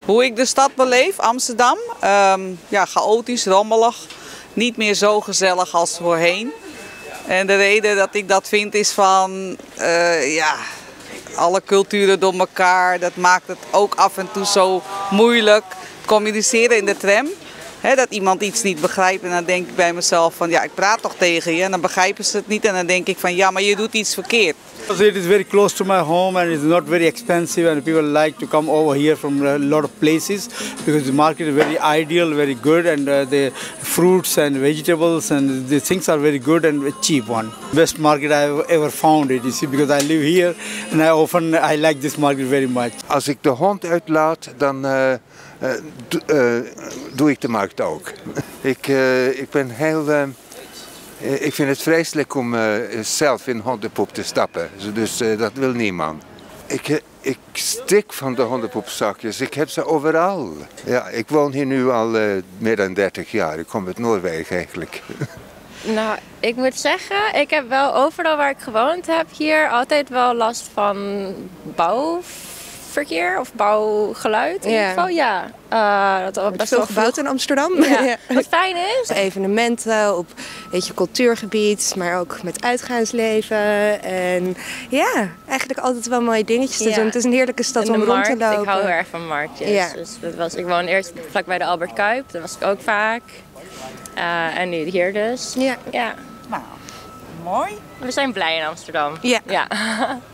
Hoe ik de stad beleef, Amsterdam, ja, chaotisch, rommelig, niet meer zo gezellig als voorheen. En de reden dat ik dat vind is van, ja, alle culturen door elkaar, dat maakt het ook af en toe zo moeilijk. Communiceren in de tram, hè, dat iemand iets niet begrijpt en dan denk ik bij mezelf van, ja, ik praat toch tegen je en dan begrijpen ze het niet en dan denk ik van, ja, maar je doet iets verkeerd. It is very close to my home and it's not very expensive and people like to come over here from a lot of places because the market is very ideal, very good and the fruits and vegetables and the things are very good and cheap one. Best market I've ever found it, you see, because I live here and I like this market very much. Als ik de hond uitlaat, dan doe ik de markt ook. Ik ben heel... Ik vind het vreselijk om zelf in hondenpoep te stappen, dus dat wil niemand. Ik stik van de hondenpoepzakjes, ik heb ze overal. Ja, ik woon hier nu al meer dan 30 jaar, ik kom uit Noorwegen eigenlijk. Nou, ik moet zeggen, ik heb wel overal waar ik gewoond heb hier altijd wel last van bouwverkeer of bouwgeluid in ieder geval. Ja, dat best veel gebouwd in Amsterdam. Ja. Wat fijn is. Evenementen op cultuurgebied, maar ook met uitgaansleven. En ja, eigenlijk altijd wel mooie dingetjes te doen. Het is een heerlijke stad om rond te lopen. Ik hou heel erg van marktjes. Ja. Dus ik woon eerst vlak bij de Albert Kuip, daar was ik ook vaak. En nu hier dus. Ja. Ja. Nou, mooi. We zijn blij in Amsterdam. Ja.